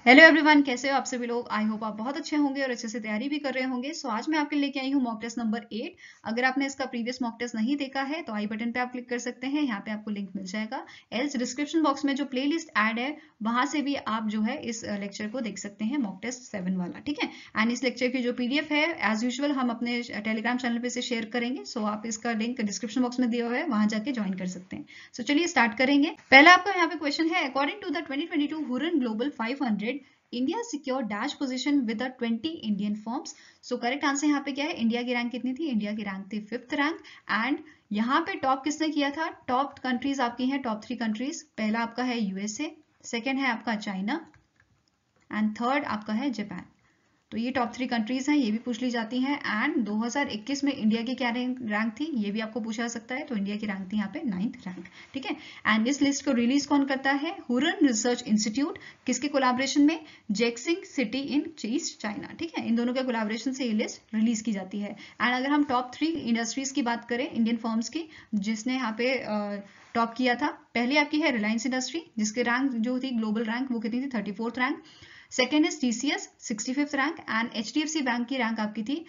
Hello everyone, कैसे हो आप सभी लोग। आई होप आप बहुत अच्छे होंगे और अच्छे से तैयारी भी कर रहे होंगे। सो आज मैं आपके लिए लेके आई हूँ मॉक टेस्ट नंबर 8। अगर आपने इसका प्रीवियस मॉक टेस्ट नहीं देखा है तो आई बटन पे आप क्लिक कर सकते हैं, यहाँ पे आपको लिंक मिल जाएगा। एल्स डिस्क्रिप्शन बॉक्स में जो प्लेलिस्ट ऐड है वहां से भी आप जो है इस लेक्चर को देख सकते हैं, मॉक टेस्ट 7 वाला। ठीक है। एंड इस लेक्चर की जो PDF है एज यूजुअल हम अपने टेलीग्राम चैनल पे से शेयर करेंगे। सो आप इसका लिंक डिस्क्रिप्शन बॉक्स में दिया हुआ है, वहां जाके ज्वाइन कर सकते हैं। सो चलिए स्टार्ट करेंगे। पहला आपका यहाँ पे क्वेश्चन है, according to the 2022 Hurun Global 500 India secure dash position with 20 Indian firms. So correct answer यहाँ पे क्या है, इंडिया की रैंक कितनी थी, इंडिया की रैंक थी 5th रैंक। एंड यहाँ पे टॉप किसने किया था, टॉप कंट्रीज आपकी हैं, टॉप 3 कंट्रीज। पहला आपका है USA, सेकेंड है आपका चाइना एंड थर्ड आपका है जापान। तो ये टॉप 3 कंट्रीज हैं, ये भी पूछ ली जाती हैं। एंड 2021 में इंडिया की क्या रैंक थी, ये भी आपको पूछा जा सकता है। तो इंडिया की रैंक थी यहाँ पे 9th रैंक। ठीक है। एंड इस लिस्ट को रिलीज कौन करता है, हुरन रिसर्च इंस्टीट्यूट। किसके कोलैबोरेशन में, Jiaxing city in East China. ठीक है, इन दोनों के कोलैबोरेशन से ये लिस्ट रिलीज की जाती है। एंड अगर हम टॉप 3 इंडस्ट्रीज की बात करें इंडियन फर्म्स की, जिसने यहाँ पे टॉप किया था, पहली आपकी है रिलायंस इंडस्ट्री, जिसके रैंक जो थी ग्लोबल रैंक वो कितनी थी, 34th rank. Second is TCS 65th rank and HDFC bank की रैंक आपकी थी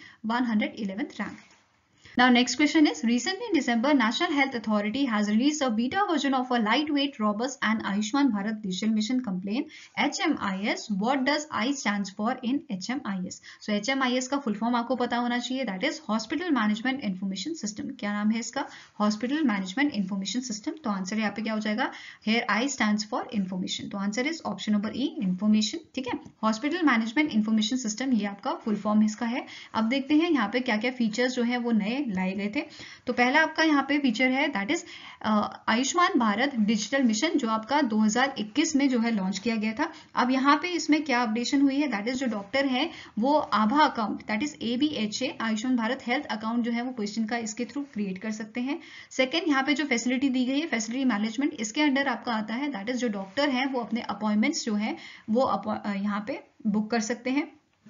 111th rank. Now next question is, recently in December, National Health Authority has released a beta version of a lightweight, robust and Ayushman Bharat Digital Mission Complaint HMIS. What does I stands for in HMIS? So HMIS का full form आपको पता होना चाहिए, that is Hospital Management Information System. क्या नाम है इसका, Hospital Management Information System. तो आंसर यहाँ पे क्या हो जाएगा, here I stands for information. तो answer is option number E, information. ठीक है, Hospital Management Information System ये आपका full form इसका है। अब देखते हैं यहाँ पे क्या क्या फीचर्स जो है वो नए लाए गए थे। तो पहला आपका यहाँ पे फीचर है, that is Ayushman Bharat Digital Mission, जो आपका 2021 में जो है लॉन्च किया गया था। अब यहाँ पे इसमें क्या अपडेशन हुई है, दैट इज जो डॉक्टर है वो आभा account, that is ABHA Ayushman Bharat Health Account जो है वो क्वेश्चन का इसके थ्रू क्रिएट कर सकते हैं। सेकेंड, यहाँ पे जो फैसिलिटी दी गई है, फैसिलिटी मैनेजमेंट, इसके अंडर आपका आता है, दैट इज जो डॉक्टर है वो अपने अपॉइंटमेंट्स जो है वो यहाँ पे बुक कर सकते हैं।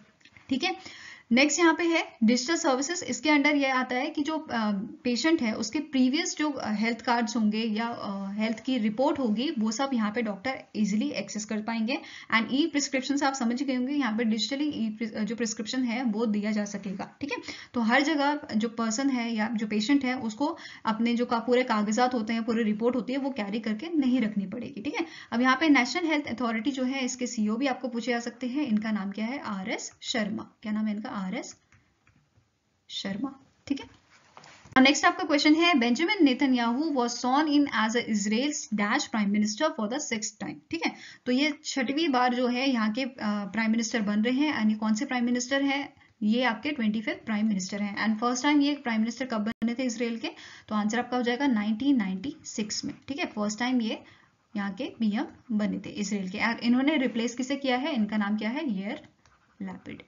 ठीक है। नेक्स्ट यहाँ पे है डिजिटल सर्विसेज, इसके अंडर ये आता है कि जो पेशेंट है उसके प्रीवियस जो हेल्थ कार्ड्स होंगे या हेल्थ की रिपोर्ट होगी वो सब यहाँ पे डॉक्टर इजीली एक्सेस कर पाएंगे। एंड ई प्रिस्क्रिप्शन से आप समझ गए होंगे, यहाँ पे डिजिटली जो प्रिस्क्रिप्शन है वो दिया जा सकेगा। ठीक है। तो हर जगह जो पर्सन है या जो पेशेंट है उसको अपने जो पूरे कागजात होते हैं, पूरी रिपोर्ट होती है, वो कैरी करके नहीं रखनी पड़ेगी। ठीक है। अब यहाँ पे नेशनल हेल्थ अथॉरिटी जो है इसके CEO भी आपको पूछे जा सकते हैं। इनका नाम क्या है, RS शर्मा। क्या नाम है इनका, RS शर्मा। ठीक है। नेक्स्ट आपका क्वेश्चन है, Benjamin Netanyahu was sworn in as Israel's dash prime minister for the 6th time. ठीक है। तो ये 6वीं बार जो है यहाँ के प्राइम मिनिस्टर बन रहे हैं। यानी कौन से प्राइम मिनिस्टर हैं, ये आपके 25th प्राइम मिनिस्टर हैं। एंड फर्स्ट टाइम ये प्राइम मिनिस्टर कब बने थे इसराइल के, तो आंसर आपका हो जाएगा 1996 में। ठीक है, फर्स्ट टाइम ये यहाँ के PM बने थे इसराइल के। इन्होंने रिप्लेस किसे किया है, इनका नाम क्या है, यार लैपिड।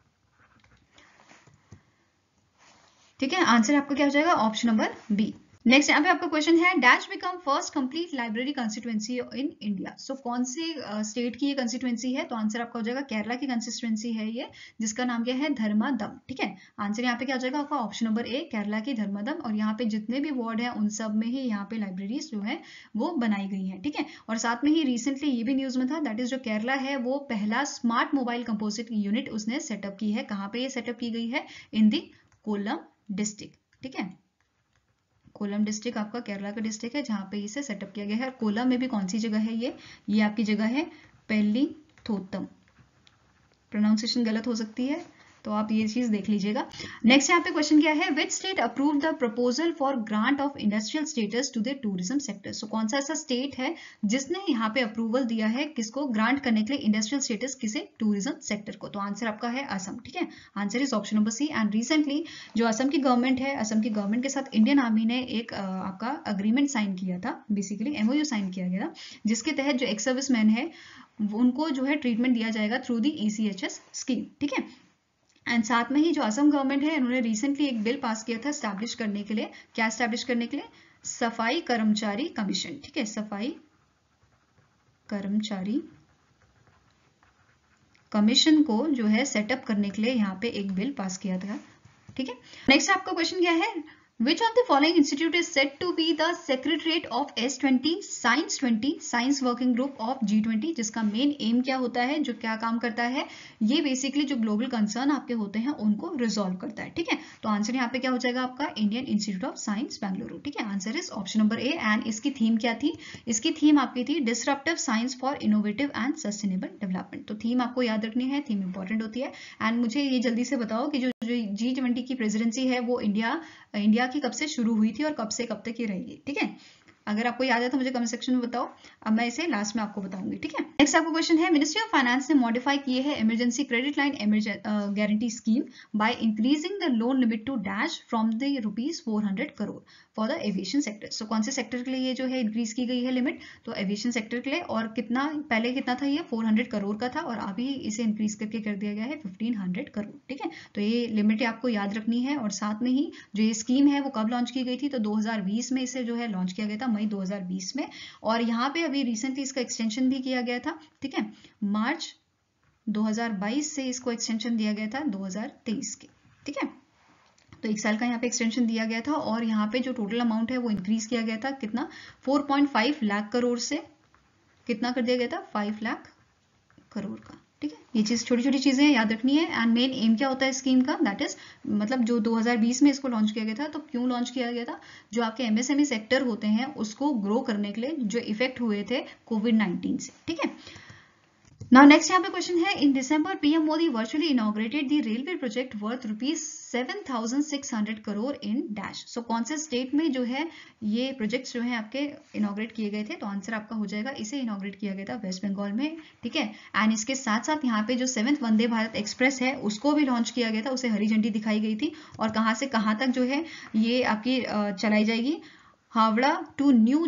ठीक है, आंसर आपका क्या हो जाएगा, ऑप्शन नंबर B। नेक्स्ट यहाँ पे आपका क्वेश्चन है, dash become first complete library constituency in India. So कौन से स्टेट की ये कंस्टिट्यूएंसी है, तो आंसर आपका हो जाएगा केरला की कंस्टिट्यूएंसी है ये, जिसका नाम क्या है, धर्मादम। ठीक है, आंसर यहाँ पे क्या हो जाएगा आपका ऑप्शन नंबर A, केरला की धर्मादम। और यहाँ पे जितने भी वार्ड है उन सब में ही यहाँ पे लाइब्रेरीज जो है वो बनाई गई है। ठीक है। और साथ में ही रिसेंटली ये भी न्यूज में था, दैट इज जो केरला है वो पहला स्मार्ट मोबाइल कंपोजिट यूनिट उसने सेटअप की है। कहाँ पे ये सेटअप की गई है, इन दी कोल्लम डिस्ट्रिक्ट। ठीक है, कोलम डिस्ट्रिक्ट आपका केरला का डिस्ट्रिक्ट है जहां पे इसे सेटअप किया गया है। कोलम में भी कौन सी जगह है, ये आपकी जगह है पेल्लीथोत्तम। प्रोनाउंसिएशन गलत हो सकती है तो आप ये चीज देख लीजिएगा। नेक्स्ट यहाँ पे क्वेश्चन क्या है, which state approve the proposal for grant of industrial status to the tourism sector. So कौन सा ऐसा स्टेट है जिसने यहाँ पे अप्रूवल दिया है किसको, ग्रांट करने के लिए इंडस्ट्रियल स्टेटस किसे, टूरिज्म सेक्टर को। तो आंसर आपका है असम। ठीक है, answer is option number C। And recently जो असम की गवर्नमेंट है, असम की गवर्नमेंट के साथ इंडियन आर्मी ने एक आपका अग्रीमेंट साइन किया था, बेसिकली MOU साइन किया गया था, जिसके तहत जो एक्स सर्विस मैन है उनको जो है ट्रीटमेंट दिया जाएगा थ्रू दी ECHS स्कीम। ठीक है। एंड साथ में ही जो असम गवर्नमेंट है उन्होंने रिसेंटली एक बिल पास किया था स्टैब्लिश करने के लिए, क्या स्टैब्लिश करने के लिए, सफाई कर्मचारी कमीशन। ठीक है, सफाई कर्मचारी कमीशन को जो है सेटअप करने के लिए यहाँ पे एक बिल पास किया था। ठीक है। नेक्स्ट आपका क्वेश्चन क्या है, Which of the following institute is said to be the secretariat of S20 Science Working Group of G20, जिसका मेन एम क्या होता है, जो क्या काम करता है, ये बेसिकली जो ग्लोबल कंसर्न आपके होते हैं उनको रिजॉल्व करता है, ठीक है। तो आंसर यहाँ पे क्या हो जाएगा आपका Indian Institute of Science Bengaluru, ठीक है। Answer is option number A. And इसकी थीम क्या थी, इसकी थीम आपकी थी disruptive science for innovative and sustainable development. तो थीम आपको याद रखनी है, थीम इंपॉर्टेंट होती है। एंड मुझे ये जल्दी से बताओ कि जो G20 की प्रेसिडेंसी है वो इंडिया की कब से शुरू हुई थी और कब से कब तक की रहेगी, ठीक है। अगर आपको याद है तो मुझे कमेंट सेक्शन में बताओ, अब मैं इसे लास्ट में आपको बताऊंगी, ठीक है। नेक्स्ट आपको क्वेश्चन है, मिनिस्ट्री ऑफ फाइनेंस ने मॉडिफाई किए है emergency credit line guarantee scheme by increasing the loan limit to dash from the ₹400 crore for the aviation sector. So कौन से सेक्टर के लिए ये जो है इंक्रीज की गई है लिमिट, तो एविएशन सेक्टर के लिए। और कितना, पहले कितना था ये 400 करोड़ का था और अभी इसे इंक्रीज करके कर दिया गया है 1500 करोड़, ठीक है। तो ये लिमिट आपको याद रखनी है। और साथ में ही जो ये स्कीम है वो कब लॉन्च की गई थी, तो 2020 में इसे जो है लॉन्च किया गया था, मई 2020 में। और यहाँ पे अभी रिसेंटली इसका एक्सटेंशन भी किया गया था, ठीक है। मार्च 2022 से इसको एक्सटेंशन दिया गया था 2023 के, ठीक है। तो 1 साल का यहाँ पे एक्सटेंशन दिया गया था। और यहाँ पे जो टोटल अमाउंट है वो इंक्रीज किया गया था, कितना, 4.5 लाख करोड़ से कितना कर दिया गया था, 5 लाख करोड़ का, ठीक है। ये चीज, छोटी छोटी चीजें याद रखनी है। एंड मेन एम क्या होता है स्कीम का, दैट इज मतलब जो 2020 में इसको लॉन्च किया गया था, तो क्यों लॉन्च किया गया था, जो आपके एमएसएमई सेक्टर होते हैं उसको ग्रो करने के लिए, जो इफेक्ट हुए थे कोविड-19 से, ठीक है। Now next यहाँ पे क्वेश्चन है, in December PM Modi virtually inaugurated the railway project worth ₹7,600 crore in dash. So कौन से स्टेट में जो है ये प्रोजेक्ट्स जो है आपके इनॉग्रेट किए गए थे, तो आंसर आपका हो जाएगा, इसे इनॉग्रेट किया गया था वेस्ट बंगाल में, ठीक है। एंड इसके साथ साथ यहाँ पे जो 7th वंदे भारत एक्सप्रेस है उसको भी लॉन्च किया गया था, उसे हरी झंडी दिखाई गई थी। और कहाँ से कहाँ तक जो है ये आपकी चलाई जाएगी, Howrah to New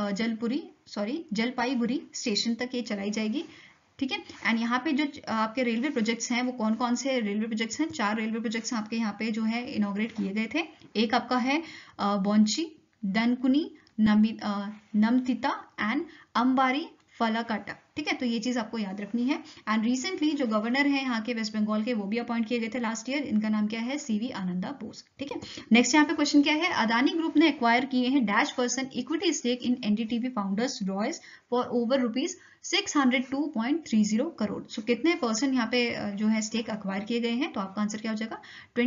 Jalpaiguri station तक ये चलाई जाएगी, ठीक है। एंड यहाँ पे जो आपके रेलवे प्रोजेक्ट्स हैं वो कौन कौन से रेलवे प्रोजेक्ट्स हैं, 4 रेलवे प्रोजेक्ट्स आपके यहाँ पे जो है इनॉग्रेट किए गए थे। एक आपका है बॉन्ची, दनकुनी, नमतिता एंड अंबारी फलाकाटा, ठीक है। तो ये चीज आपको याद रखनी है। एंड रिसेंटली जो गवर्नर है यहाँ के वेस्ट बंगाल के, वो भी अपॉइंट किए गए थे लास्ट ईयर, इनका नाम क्या है, सीवी आनंदा बोस, ठीक है। नेक्स्ट यहाँ पे क्वेश्चन क्या है, अदानी ग्रुप ने एक्वायर किए हैं dash person equity stake in NDTV founders Roys for over ₹602.30 crore. So कितने परसेंट यहाँ पे जो है स्टेक एक्वायर किए गए हैं, तो आपका आंसर क्या हो जाएगा,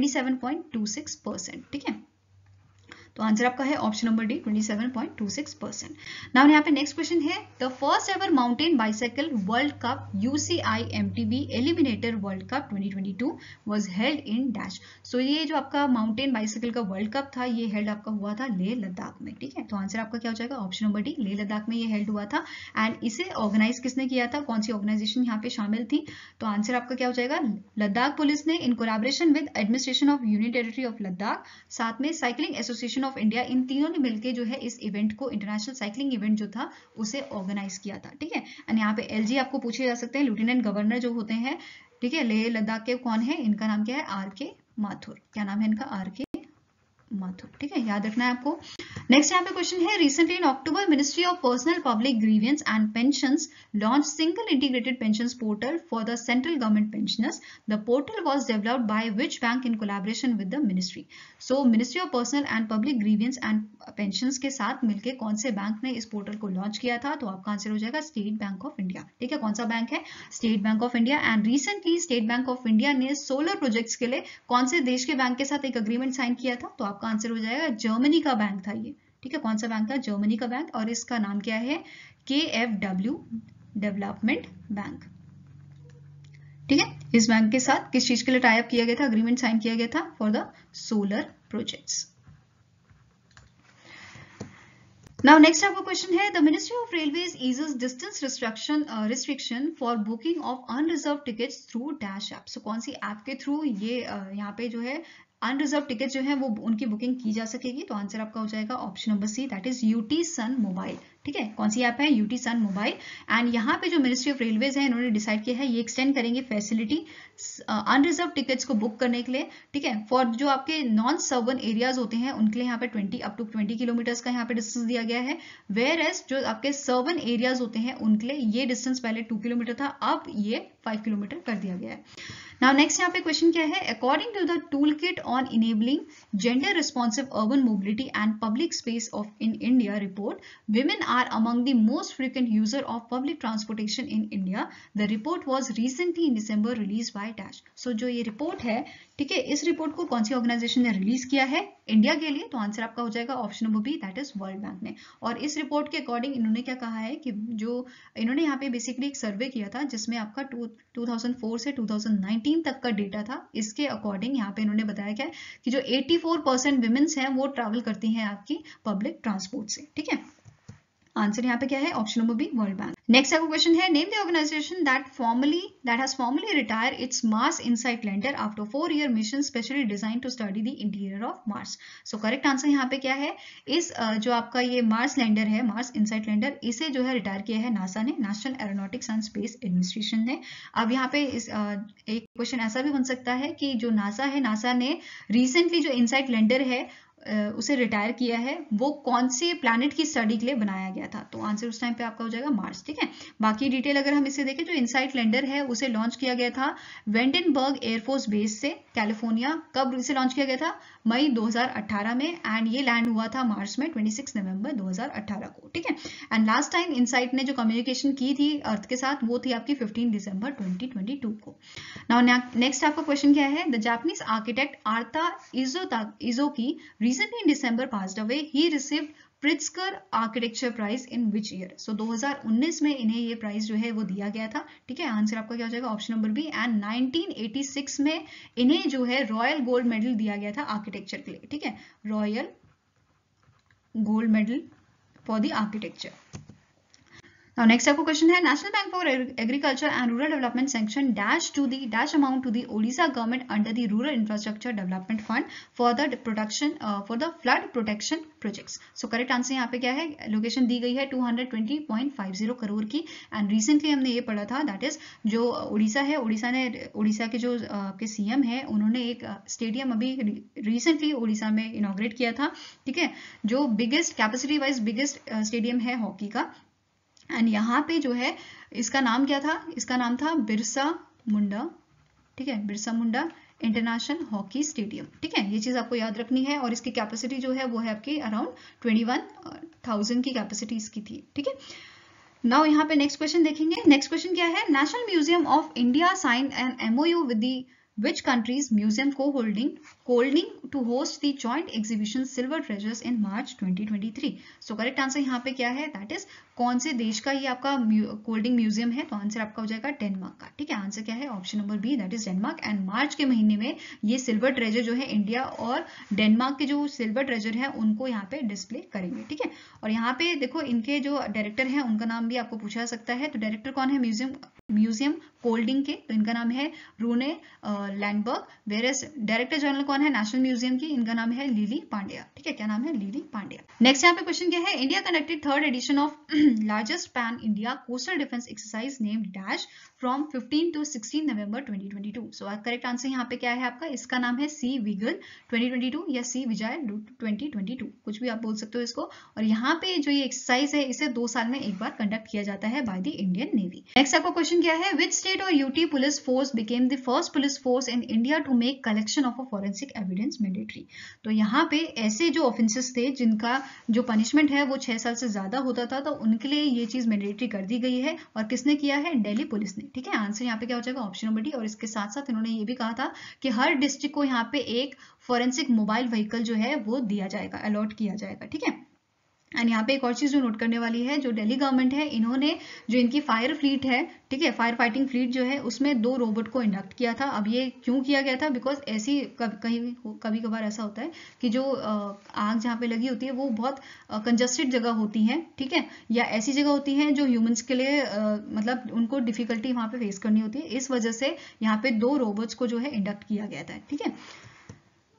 27.26%, ठीक है। तो आंसर आपका है ऑप्शन नंबर डी, 27.26%। नाउ यहाँ पे नेक्स्ट क्वेश्चन है, the first ever mountain bicycle world cup UCI-MTB eliminator world cup 2022 was held in dash. So ये जो आपका माउंटेन बाइसाइकिल का वर्ल्ड कप था, ये हेल्ड आपका हुआ था लेह लद्दाख में, ठीक है। तो आंसर आपका क्या हो जाएगा, option number D, Leh Ladakh में ये हेल्ड हुआ था। एंड इसे ऑर्गेनाइज किसने किया था, कौन सी ऑर्गेनाइजेशन यहाँ पे शामिल थी, तो आंसर आपका क्या हो जाएगा, लद्दाख पुलिस ने in collaboration with administration of union territory of Ladakh, साथ में साइकिलिंग एसोसिएशन ऑफ इंडिया, इन तीनों ने मिलकर जो है इस इवेंट को, इंटरनेशनल साइकिलिंग इवेंट जो था उसे ऑर्गेनाइज किया था, ठीक है। एंड यहाँ पे एलजी आपको पूछे जा सकते हैं, लेफ्टिनेंट गवर्नर जो होते हैं, ठीक है, लेह लद्दाख के, कौन है, इनका नाम क्या है, आर.के. माथुर। क्या नाम है इनका, आर.के. माथुर, ठीक है, याद रखना है आपको। नेक्स्ट यहाँ पे क्वेश्चन है, recently in October ministry of personnel public grievances and pensions launch single integrated pensions portal for the central government pensioners. The portal was developed by which bank in collaboration with the ministry. So ministry of personnel and public grievances and pensions के साथ मिलकर कौन से bank ने इस portal को launch किया था, तो आपका आंसर हो जाएगा स्टेट बैंक ऑफ इंडिया, ठीक है। कौन सा बैंक है, state bank of India. And recently state bank of India ने सोलर प्रोजेक्ट्स के लिए कौन से देश के बैंक के साथ एक अग्रीमेंट साइन किया था, तो आपका आंसर हो जाएगा जर्मनी का बैंक था ये, ठीक है। कौन सा बैंक था, जर्मनी का बैंक, और इसका नाम क्या है, KfW डेवलपमेंट बैंक, ठीक है। इस बैंक के साथ किस चीज के लिए टाई अप किया गया था, अग्रीमेंट साइन किया गया था for the solar projects. Now next आपका क्वेश्चन है, the ministry of railways eases distance restriction for booking of unreserved tickets through dash app. So कौन सी ऐप के थ्रू ये यहाँ पे जो है अनरिजर्व टिकट जो है वो उनकी बुकिंग की जा सकेगी, तो आंसर आपका हो जाएगा option number C, that is UT sun mobile, ठीक है। कौन सी ऐप है, UT सन मोबाइल। एंड यहाँ पे जो मिनिस्ट्री ऑफ रेलवेज है इन्होंने डिसाइड किया है ये एक्सटेंड करेंगे फैसिलिटी अनरिजर्व टिकट्स को बुक करने के लिए, ठीक है। फॉर जो आपके नॉन सर्बन एरियाज होते हैं उनके लिए यहाँ पे 20 किलोमीटर्स का यहाँ पे डिस्टेंस दिया गया है, वेयर एज जो आपके सर्बन एरियाज होते हैं उनके लिए ये डिस्टेंस पहले 2 किलोमीटर था, अब ये 5 किलोमीटर कर दिया गया है। नाउ नेक्स्ट यहाँ पे क्वेश्चन क्या है, according to the tool kit on enabling gender responsive urban mobility and public space of in India report, women are among the most frequent user of public transportation in India. The report was recently in December released by Dash. So जो ये report है, ठीक है, इस report को कौन सी organisation ने release किया है इंडिया के लिए? तो आंसर आपका हो जाएगा option number B, that is world bank ने। और इस रिपोर्ट के अकॉर्डिंग इन्होंने क्या कहा है कि जो इन्होंने यहाँ पे बेसिकली एक सर्वे किया था जिसमें आपका 2004 से 2019 तक का डेटा था। इसके अकॉर्डिंग यहाँ पे इन्होंने बताया क्या कि जो 84% विमेन्स हैं वो ट्रैवल करती हैं आपकी पब्लिक ट्रांसपोर्ट से, ठीक है। आंसर यहाँ पे क्या है, option number B, world bank. Next आपका क्वेश्चन है, name the organisation that has formally retire its Mars InSight lander after 4-year mission specially design to study the interior of Mars. So correct answer यहाँ पे क्या है, इस जो आपका ये मार्स लैंडर है, मार्स इनसाइट लैंडर, इसे जो है रिटायर किया है नासा ने, national aeronautics and space administration ने। अब यहाँ पे एक क्वेश्चन ऐसा भी बन सकता है कि जो नासा है, नासा ने रिसेंटली जो इनसाइट लैंडर है उसे रिटायर किया है, वो कौन से प्लैनेट की स्टडी के लिए बनाया गया था? तो आंसर उस टाइम पे आपका हो जाएगा मार्स, ठीक है। बाकी डिटेल अगर हम इसे देखें, जो इनसाइट लैंडर है उसे लॉन्च किया गया था वेंडनबर्ग एयरफोर्स बेस से, कैलिफोर्निया। कब इसे लॉन्च किया गया था? मई 2018 में, एंड ये लैंड हुआ था मार्स में 26 नवंबर 2018 को, ठीक है। एंड लास्ट टाइम इनसाइट ने जो कम्युनिकेशन की थी अर्थ के साथ वो थी आपकी 15 दिसंबर 2022 को। नाउ नेक्स्ट आपका क्वेश्चन क्या है, the Japanese architect Arata Isozaki recently in December passed away. He received Pritzker Architecture Prize in which year? So 2019 में इन्हें ये प्राइज जो है वो दिया गया था, ठीक है। आंसर आपका क्या हो जाएगा, ऑप्शन नंबर बी। एंड 1986 में इन्हें जो है रॉयल गोल्ड मेडल दिया गया था आर्किटेक्चर के लिए, ठीक है, royal gold medal for the architecture. Now next आपको क्वेश्चन है, national bank for agriculture and rural development sanction dash to the dash amount to the Odisha government under the rural infrastructure development fund for the protection for the flood protection projects. So correct answer यहाँ पे क्या है, location दी गई है 220.50 करोड़ की। And recently हमने ये पढ़ा था, दैट इज जो उड़ीसा है, उड़ीसा के जो आपके सीएम है, उन्होंने एक स्टेडियम अभी रिसेंटली उड़ीसा में इनॉग्रेट किया था, ठीक है, जो biggest capacity wise biggest stadium है हॉकी का। एंड यहाँ पे जो है इसका नाम क्या था, इसका नाम था बिरसा मुंडा, ठीक है, Birsa Munda international hockey stadium, ठीक है। ये चीज आपको याद रखनी है। और इसकी कैपेसिटी जो है वो है आपकी अराउंड 21,000 की कैपेसिटी इसकी थी, ठीक है। नाउ यहाँ पे नेक्स्ट क्वेश्चन देखेंगे। नेक्स्ट क्वेश्चन क्या है, national museum of India sign an MOU with the which countries museum co-holding to host the joint exhibition Silver Treasures in March 2023? So correct answer यहाँ पे क्या है, that is कौन से देश का ये आपका होल्डिंग म्यूजियम है? तो आंसर आपका हो जाएगा डेनमार्क का, ठीक है। आंसर क्या है, option number B, that is Denmark. And March के महीने में ये सिल्वर ट्रेजर जो है इंडिया और डेनमार्क के जो सिल्वर ट्रेजर है उनको यहाँ पे डिस्प्ले करेंगे, ठीक है। और यहाँ पे देखो इनके जो डायरेक्टर है उनका नाम भी आपको पूछा सकता है। तो डायरेक्टर कौन है म्यूजियम होल्डिंग के? तो इनका नाम है रूने लैंडबर्ग। वेरेस डायरेक्टर जनरल कौन है नेशनल म्यूजियम की? इनका नाम है लिली पांड्या, ठीक है। क्या नाम है? लिली पांड्या। नेक्स्ट यहाँ पे क्वेश्चन क्या है, India conducted 3rd edition of largest pan-India coastal defense exercise named Dash from 15 to 16 November 2022. So correct answer यहाँ पे क्या है आपका? इसका नाम है सी विगल 2022 या सी विजय 2022, कुछ भी आप बोल सकते हो इसको। और यहाँ पे जो ये एक्सरसाइज है इसे 2 साल में एक बार कंडक्ट किया जाता है by the Indian navy. Next आपका क्वेश्चन क्या है, विच स्टेट और UT police force became the first police force in India to make collection of a forensic evidence mandatory? तो यहाँ पे ऐसे जो ऑफेंसेस थे जिनका जो पनिशमेंट है वो 6 साल से ज्यादा होता था, तो उनके लिए ये चीज मैंडेटरी कर दी गई है। और किसने किया है? दिल्ली पुलिस ने, ठीक है। आंसर यहाँ पे क्या हो जाएगा? Option number D. और इसके साथ साथ इन्होंने ये भी कहा था कि हर डिस्ट्रिक्ट को यहाँ पे एक फॉरेंसिक मोबाइल व्हीकल जो है वो दिया जाएगा, अलॉट किया जाएगा, ठीक है। एंड यहाँ पे एक और चीज जो नोट करने वाली है, जो दिल्ली गवर्नमेंट है इन्होंने जो इनकी फायर फ्लीट है, ठीक है, फायर फाइटिंग फ्लीट जो है उसमें 2 रोबोट को इंडक्ट किया था। अब ये क्यों किया गया था? बिकॉज ऐसी कभी कभार ऐसा होता है कि जो आग जहाँ पे लगी होती है वो बहुत कंजस्टेड जगह होती है, ठीक है, या ऐसी जगह होती है जो ह्यूमंस के लिए मतलब उनको डिफिकल्टी वहाँ पे फेस करनी होती है। इस वजह से यहाँ पे 2 रोबोट्स को जो है इंडक्ट किया गया था, ठीक है।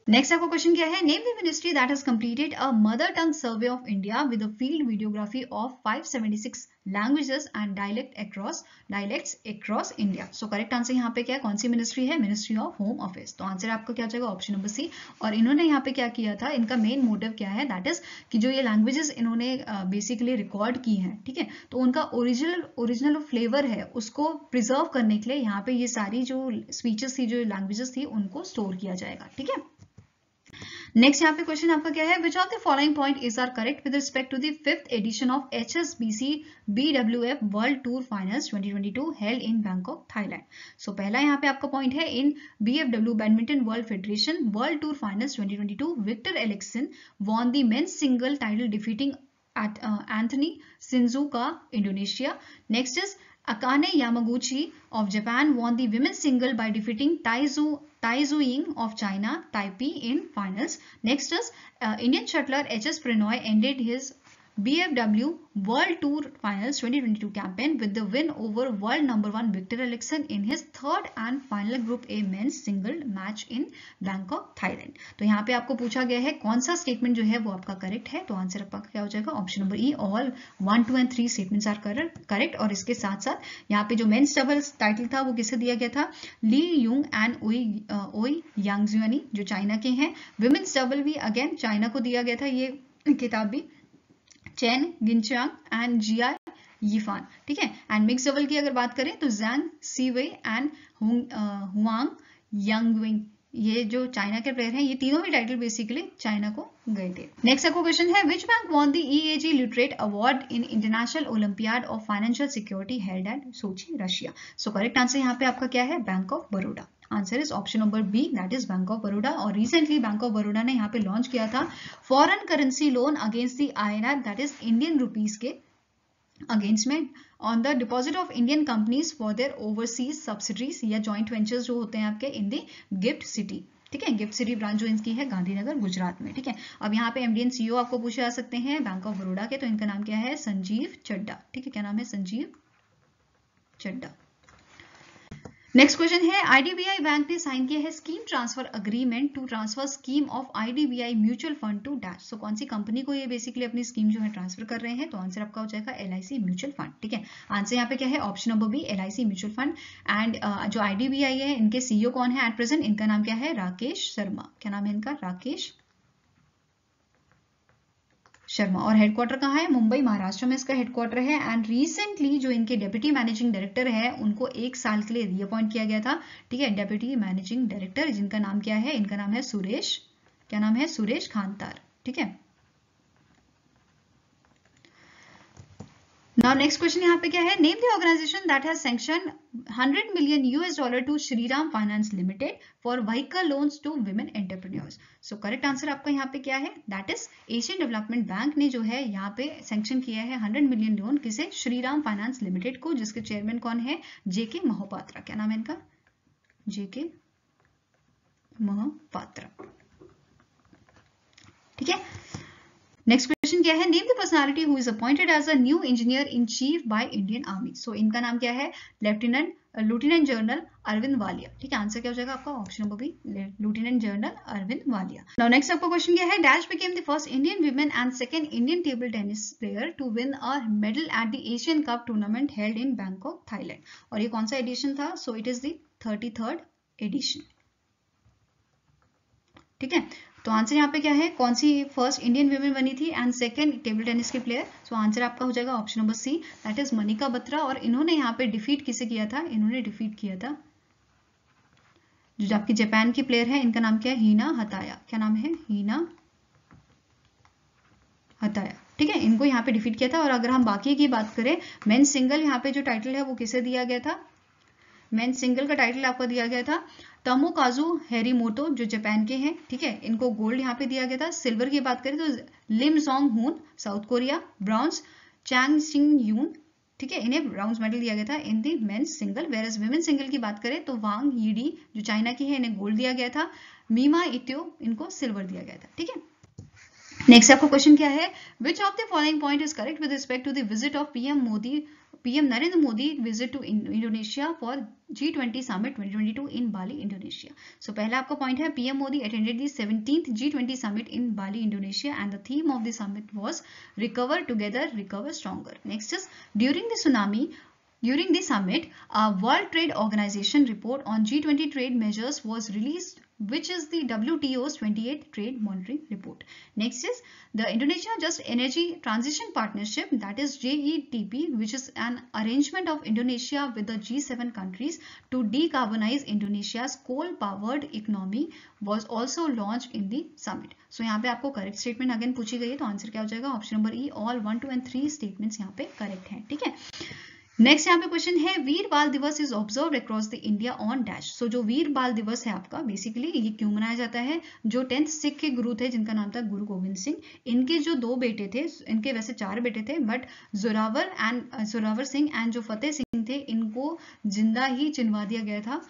नेक्स्ट आपका क्वेश्चन क्या है, name the ministry that has completed a mother tongue survey of India with a field videography of 576 languages and dialects across India. So correct answer यहाँ पे क्या है, कौन सी मिनिस्ट्री है, मिनिस्ट्री ऑफ होम ऑफिस। तो आंसर आपका क्या हो जाएगा, ऑप्शन नंबर सी। और इन्होंने यहाँ पे क्या किया था, इनका मेन मोटिव क्या है, दैट इज कि जो ये लैंग्वेजेस इन्होंने बेसिकली रिकॉर्ड की हैं, ठीक है, तो उनका ओरिजिनल फ्लेवर है उसको प्रिजर्व करने के लिए यहाँ पे ये सारी जो स्पीचेस थी, जो लैंग्वेजेस थी, उनको स्टोर किया जाएगा, ठीक है। नेक्स्ट यहाँ पे क्वेश्चन आपका क्या है, which of the following point is are correct with respect to the 5th edition of HSBC BWF world tour finals 2022 held in Bangkok Thailand. So पहला यहाँ पे आपका पॉइंट है, in BFW badminton world federation world tour finals 2022 Viktor एलेक्सन won the men's single title defeating Anthony Sinisuka Indonesia. Next is Akane Yamaguchi of Japan won the women's single by defeating Tai Ying of China Taipei in finals. Next is Indian shuttler HS Pranoy ended his BFW World Tour Finals 2022 campaign with the win over world number 1 Victor Alexson in his third and final Group A men's single match in Bangkok, Thailand. तो यहाँ पे आपको पूछा गया है कौन सा statement जो है वो आपका करेक्ट है, तो आंसर आपका क्या हो जाएगा, option number E, all 1, 2 and 3 statements are correct. और इसके साथ साथ यहाँ पे जो मेंस डबल्स टाइटल था वो किसे दिया गया था, ली यूंग एंड ओई यांगजुआनी जो चाइना के हैं। विमेंस डबल भी अगेन चाइना को दिया गया था ये किताब भी, चेन गिनचांग एंड जिया यीफान, ठीक है। एंड मिक्स डबल की अगर बात करें तो जैंग सीवे एंड हुआंग यांगविंग, ये जो चाइना के प्लेयर हैं, ये तीनों भी टाइटल बेसिकली चाइना को गए थे। नेक्स्ट आपको क्वेश्चन है, which bank won the EAG literate award in international olympiad of financial security held at Sochi, Russia. So correct answer यहाँ पे आपका क्या है, bank of Baroda. Answer is option number B, that is bank of Baroda. और recently bank of Baroda ने यहाँ पे launch किया था foreign currency loan against the INR, that is Indian rupees के अगेंस्ट में, on the deposit of Indian companies for their overseas subsidiaries या joint ventures जो होते हैं आपके इन द गिफ्ट सिटी, ठीक है। गिफ्ट सिटी ब्रांच जो इनकी है गांधीनगर गुजरात में, ठीक है। अब यहाँ पे MD and CEO आपको पूछे जा सकते हैं बैंक ऑफ बड़ौदा के, तो इनका नाम क्या है, संजीव चड्डा, ठीक है। क्या नाम है, संजीव चड्डा। नेक्स्ट क्वेश्चन है, IDBI बैंक ने साइन किया है scheme transfer agreement to transfer scheme of IDBI mutual fund to dash. So कौन सी कंपनी को ये बेसिकली अपनी स्कीम जो है ट्रांसफर कर रहे हैं, तो आंसर आपका हो जाएगा LIC म्यूचुअल फंड, ठीक है। आंसर यहाँ पे क्या है, option number B, LIC mutual fund. And जो IDBI है इनके CEO कौन है एट प्रेजेंट, इनका नाम क्या है, राकेश शर्मा। क्या नाम है इनका, राकेश शर्मा। और हेडक्वार्टर कहाँ है, मुंबई महाराष्ट्र में इसका हेडक्वार्टर है। एंड रिसेंटली जो इनके डेप्यूटी मैनेजिंग डायरेक्टर है उनको 1 साल के लिए रीअपॉइंट किया गया था, ठीक है, डेप्यूटी मैनेजिंग डायरेक्टर, जिनका नाम क्या है, इनका नाम है सुरेश, क्या नाम है, सुरेश खानतार, ठीक है। नाउ नेक्स्ट क्वेश्चन यहाँ पे क्या है, name the organisation that has sanction $100 million to Shriram finance limited for vehicle loans to women entrepreneurs. So correct answer आपका यहाँ पे क्या है, that is Asian development bank ने जो है यहाँ पे सैंक्शन किया है 100 मिलियन लोन, किसे, श्रीराम फाइनेंस लिमिटेड को, जिसके चेयरमैन कौन है, JK मोहपात्रा। क्या नाम है इनका, JK मोहपात्रा, ठीक है। नेक्स्ट क्वेश्चन क्या है, name the personality who is appointed as a new engineer in chief by Indian army. So इनका नाम क्या है, लेफ्टिनेंट जनरल अरविंद वालिया, ठीक है। आंसर क्या हो जाएगा आपका, option number B, lieutenant general Arvind Walia. Now next आपका क्वेश्चन क्या है, dash became the first Indian women and second Indian table tennis player to win a medal at the Asian cup tournament held in Bangkok, Thailand. और ये कौन सा edition था, so it is the 33rd edition, ठीक है। तो answer यहाँ पे क्या है, कौन सी फर्स्ट इंडियन वुमेन बनी थी एंड सेकंड टेबल टेनिस के प्लेयर, सो आंसर आपका हो जाएगा option number C, that is Manika Batra. और इन्होंने यहाँ पे डिफीट किसे किया था, इन्होंने डिफीट किया था जो आपकी जापान की प्लेयर है, इनका नाम क्या है, हिना हताया। क्या नाम है, हिना हताया, ठीक है। इनको यहाँ पे डिफीट किया था। और अगर हम बाकी की बात करें, मेन सिंगल यहाँ पे जो टाइटल है वो किसे दिया गया था, मेन सिंगल का टाइटल आपको दिया गया था तमोकाजु हेरिमोटो जो जापान के हैं, ठीक है, इनको गोल्ड यहाँ पे दिया गया था। सिल्वर की बात करें तो Lim Jong Hoon South Korea, bronze Chang Sing Yun, ठीक है, इन्हें ब्राउन्स मेडल दिया गया था in the men's single. Whereas women single की बात करें तो वांग यीडी जो चाइना की है, इन्हें गोल्ड दिया गया था। मीमा इत्यो, इनको सिल्वर दिया गया था, ठीक है। नेक्स्ट आपका क्वेश्चन क्या है, which of the following point is correct with respect to the visit of PM Modi PM Narendra Modi visit to Indonesia for G20 Summit 2022 in Bali, Indonesia. So पहला आपका पॉइंट है PM Modi attended the 17th G20 Summit in Bali, Indonesia, and the theme of the summit was Recover Together, Recover Stronger. Next is during the summit, a World Trade Organization report on G20 trade measures was released, which is the WTO's 28th Trade Monitoring Report. Next is the Indonesia Just Energy Transition Partnership, that is JETP, which is an arrangement of Indonesia with the G7 countries to decarbonize Indonesia's coal-powered economy, was also launched in the summit. So यहाँ पे आपको correct statement again पूछी गई है, तो answer क्या हो जाएगा? Option number E, all 1, 2 and 3 statements यहाँ पे करेक्ट हैं. ठीक है. नेक्स्ट यहाँ पे क्वेश्चन है, Veer Bal Diwas is observe across the India on dash. So जो वीर बाल दिवस है आपका, बेसिकली ये क्यों मनाया जाता है? जो 10th सिख के गुरु थे जिनका नाम था गुरु गोविंद सिंह, इनके जो 2 बेटे थे, इनके वैसे 4 बेटे थे, बट जोरावर सिंह एंड जो फतेह सिंह थे, इनको जिंदा ही चिनवा दिया गया था.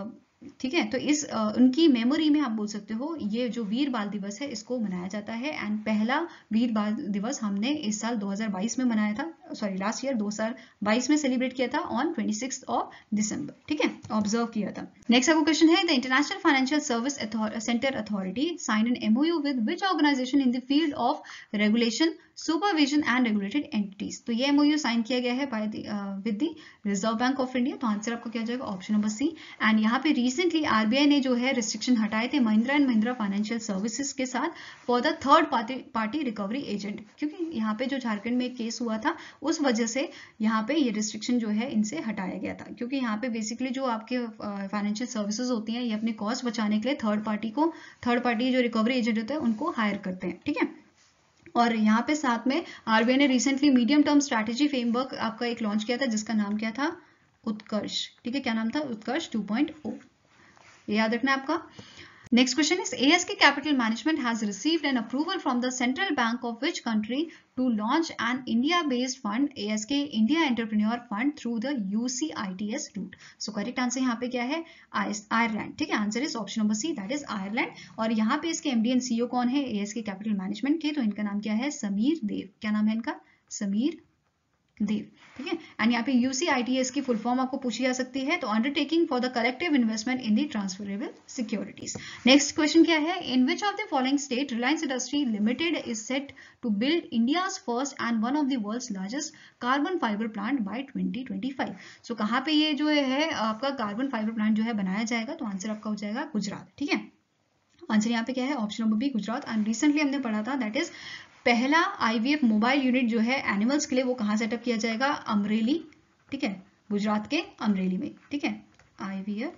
ठीक है. तो इस उनकी मेमोरी में आप बोल सकते हो ये जो वीर बाल दिवस है इसको मनाया जाता है. एंड पहला वीर बाल दिवस हमने इस साल 2022 में मनाया था, सॉरी लास्ट ईयर 2022 में सेलिब्रेट किया था ऑन 26 दिसंबर. ठीक है, ऑब्जर्व किया था. नेक्स्ट आपको क्वेश्चन है, the international financial service centre authority signed an MOU with which organisation in the field of regulation, supervision and regulated entities. तो ये MOU साइन किया गया है with the reserve bank of India. तो answer आपका क्या हो जाएगा? Option number C. एंड यहाँ पे रिसेंटली RBI ने जो है रिस्ट्रिक्शन हटाए थे Mahindra and Mahindra financial services के साथ for the third party recovery agent, क्योंकि यहाँ पे जो झारखंड में केस हुआ था उस वजह से यहाँ पे ये रिस्ट्रिक्शन जो है इनसे हटाया गया था. क्योंकि यहाँ पे बेसिकली जो आपके फाइनेंशियल सर्विसेज होती हैं ये अपने कॉस्ट बचाने के लिए थर्ड पार्टी जो रिकवरी एजेंट होते हैं उनको हायर करते हैं. ठीक है. और यहाँ पे साथ में RBI ने recently medium term strategy framework आपका एक लॉन्च किया था जिसका नाम क्या था? उत्कर्ष. ठीक है, क्या नाम था? उत्कर्ष 2.0. याद रखना है आपका. Next question is, ASK Capital Management has received an approval from the Central Bank of which country to launch an India-based fund, ASK India Entrepreneur Fund, through the UCITS route. So correct answer यहाँ पे क्या है? Ireland. ठीक है, answer is option number C, that is Ireland. और यहाँ पे इसके MD and CEO कौन है ASK Capital Management के? तो इनका नाम क्या है? समीर देव. क्या नाम है इनका? समीर देव. ठीक है. एंड यहाँ पे UCITS की फुल फॉर्म आपको पूछी जा सकती है, तो undertaking for the collective investment in the transferable securities. Next question क्या है? In which of the following state Reliance industry limited is set to build India's first and one of the world's largest carbon fibre plant by 2025. So कहाँ पे ये जो है आपका carbon fibre plant जो है बनाया जाएगा? तो आंसर आपका हो जाएगा गुजरात. ठीक है, आंसर यहाँ पे क्या है? Option number B, Gujarat. And recently हमने पढ़ा था दैट इज पहला IVF मोबाइल यूनिट जो है एनिमल्स के लिए वो कहाँ सेटअप किया जाएगा? अमरेली. ठीक है, गुजरात के अमरेली में. ठीक है, IVF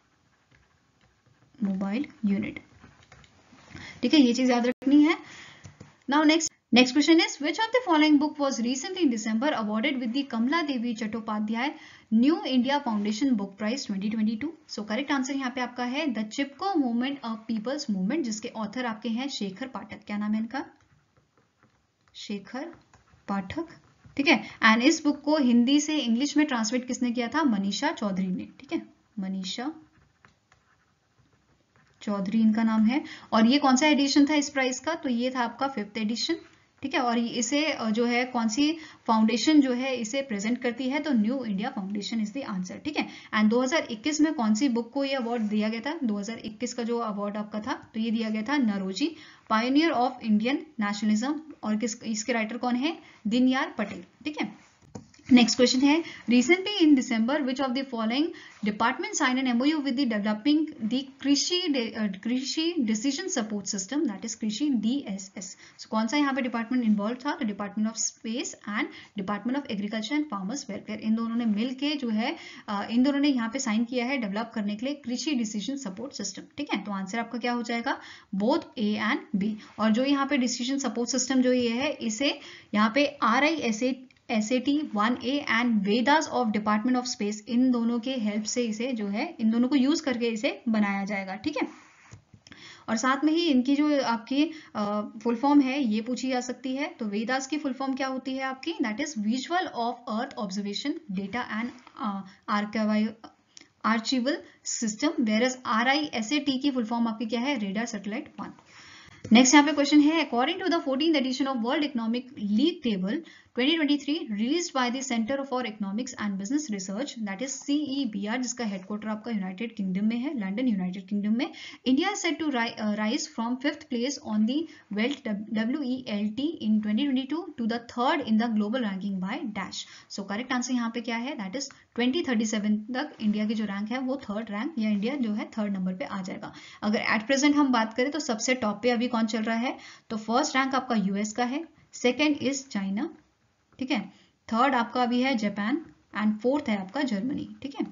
मोबाइल यूनिट. ठीक है, ये चीज याद रखनी है. Now next question is, which of the following book was recently in December awarded with the Kamala Devi Chattopadhyay new India foundation book prize 2022. So correct answer यहाँ पे आपका है the Chipko movement of people's movement, जिसके ऑथर आपके हैं शेखर पाठक. क्या नाम है इनका? शेखर पाठक. ठीक है. एंड इस बुक को हिंदी से इंग्लिश में ट्रांसलेट किसने किया था? मनीषा चौधरी ने. ठीक है, मनीषा चौधरी इनका नाम है. और ये कौन सा एडिशन था इस प्राइस का? तो ये था आपका 5th एडिशन. ठीक है, और इसे जो है कौन सी फाउंडेशन जो है इसे प्रेजेंट करती है? तो new India foundation is the answer. ठीक है. एंड 2021 में कौन सी बुक को ये अवार्ड दिया गया था? 2021 का जो अवार्ड आपका था तो ये दिया गया था Naoroji, pioneer of Indian nationalism. और इसके राइटर कौन है? दीनदयाल पटेल. ठीक है. नेक्स्ट क्वेश्चन है, recently in December which of the following department sign an MOU with the developing the Krishi decision support system, that is Krishi DSS. So कौन सा यहाँ पे डिपार्टमेंट इन्वॉल्व था? तो department of space and department of agriculture and farmers welfare. इन दोनों ने मिलके जो है इन दोनों ने यहाँ पे साइन किया है डेवलप करने के लिए कृषि डिसीजन सपोर्ट सिस्टम. ठीक है, तो आंसर आपका क्या हो जाएगा? Both A and B. और जो यहाँ पे डिसीजन सपोर्ट सिस्टम जो ये है इसे यहाँ पे RISAT 1A and VEDAS of department of space, इन दोनों के हेल्प से इसे जो है इन दोनों को यूज करके इसे बनाया जाएगा. ठीक है. और साथ में ही इनकी जो आपकी फुल फॉर्म है ये पूछी जा सकती है. तो वेदास की फुल फॉर्म क्या होती है आपकी? That is visual of earth observation data and archival system, whereas RISAT की फुल फॉर्म आपकी क्या है? Radar satellite 1. नेक्स्ट यहाँ पे क्वेश्चन है, according to the 14th edition of world economic league table 2023 released by the Center for Economics and Business Research, that is CEBR, जिसका headquarter आपका United Kingdom में है, लंदन यूनाइटेड किंगडम में. India is set to rise from 5th place on the WELT in 2022 to the 3rd in the global ranking by dash. So correct answer यहाँ पे क्या है, that is 2037 तक India की जो रैंक है वो 3rd रैंक, या इंडिया जो है 3rd नंबर पे आ जाएगा. अगर एट प्रेजेंट हम बात करें तो सबसे टॉप पे अभी कौन चल रहा है, तो फर्स्ट रैंक आपका यूएस का है, सेकेंड इज चाइना, ठीक है, थर्ड आपका अभी है जापान, एंड फोर्थ है आपका जर्मनी. ठीक है,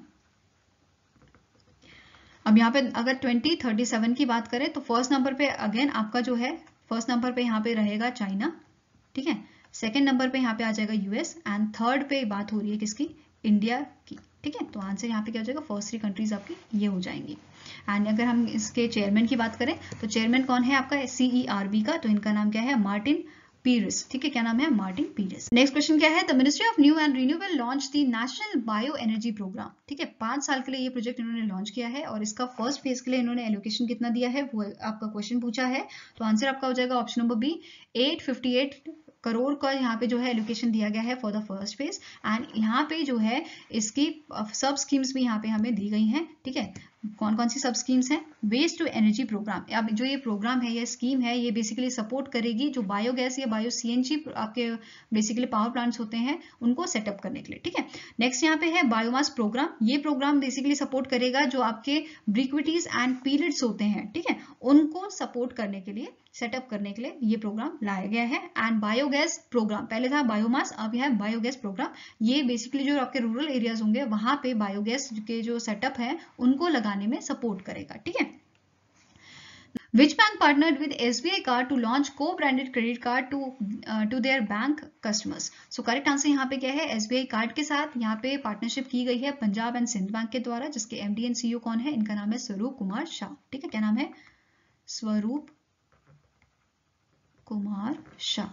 अब यहाँ पे अगर 2037 की बात करें तो फर्स्ट नंबर पे अगेन आपका जो है, फर्स्ट नंबर पे यहाँ पे रहेगा चाइना, ठीक है, सेकेंड नंबर पे यहाँ पे आ जाएगा यूएस, एंड थर्ड पे बात हो रही है किसकी, इंडिया की. ठीक है, तो आंसर यहाँ पे क्या हो जाएगा, फर्स्ट 3 कंट्रीज आपकी ये हो जाएंगी. एंड अगर हम इसके चेयरमैन की बात करें तो चेयरमैन कौन है आपका, CERB का, तो इनका नाम क्या है, मार्टिन पीरिस. ठीक है, क्या नाम है, मार्टिन पीरिस. नेक्स्ट क्वेश्चन क्या है, the ministry of new and renewable launch the national bio energy programme. ठीक है, 5 साल के लिए ये प्रोजेक्ट इन्होंने लॉन्च किया है, और इसका फर्स्ट फेज के लिए इन्होंने एलोकेशन कितना दिया है वो आपका क्वेश्चन पूछा है. तो आंसर आपका हो जाएगा ऑप्शन नंबर बी, 858 करोड़ का यहाँ पे जो है एलोकेशन दिया गया है for the first phase. And यहाँ पे जो है इसकी सब स्कीम्स भी यहाँ पे हमें दी गई हैं. ठीक है, कौन कौन सी सब स्कीम्स हैं, वेस्ट टू एनर्जी प्रोग्राम. अब जो ये प्रोग्राम है, ये स्कीम है, ये बेसिकली सपोर्ट करेगी जो बायोगैस या बायो CNG आपके बेसिकली पावर प्लांट्स होते हैं उनको सेटअप करने के लिए. ठीक है, नेक्स्ट यहाँ पे है बायोमास प्रोग्राम. ये प्रोग्राम बेसिकली सपोर्ट करेगा जो आपके ब्रिक्विटीज एंड पीलेट्स होते हैं, ठीक है, उनको सपोर्ट करने के लिए, सेटअप करने के लिए ये प्रोग्राम लाया गया है. एंड बायोगैस प्रोग्राम, पहले था बायोमास, अब यह बायोगैस प्रोग्राम. ये बेसिकली जो आपके रूरल एरियाज होंगे वहां पे बायोगैस के जो सेटअप है उनको लगाने में सपोर्ट करेगा. ठीक है, Which bank partnered with SBI card to launch co-branded credit card to their bank customers? So correct answer यहाँ पे क्या है, SBI कार्ड के साथ यहाँ पे पार्टनरशिप की गई है पंजाब एंड सिंध बैंक के द्वारा, जिसके MD एंड CEO कौन है, इनका नाम है स्वरूप कुमार शाह. ठीक है, क्या नाम है, स्वरूप कुमार शाह.